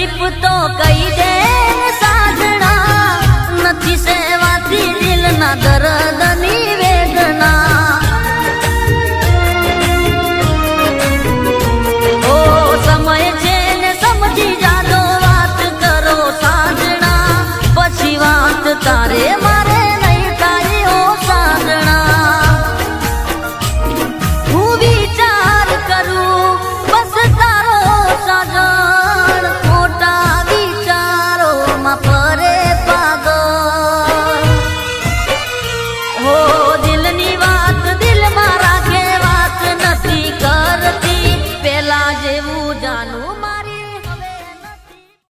तकलीफ तो कई दे साजना, नथी सेवाथी दिल ना दर्द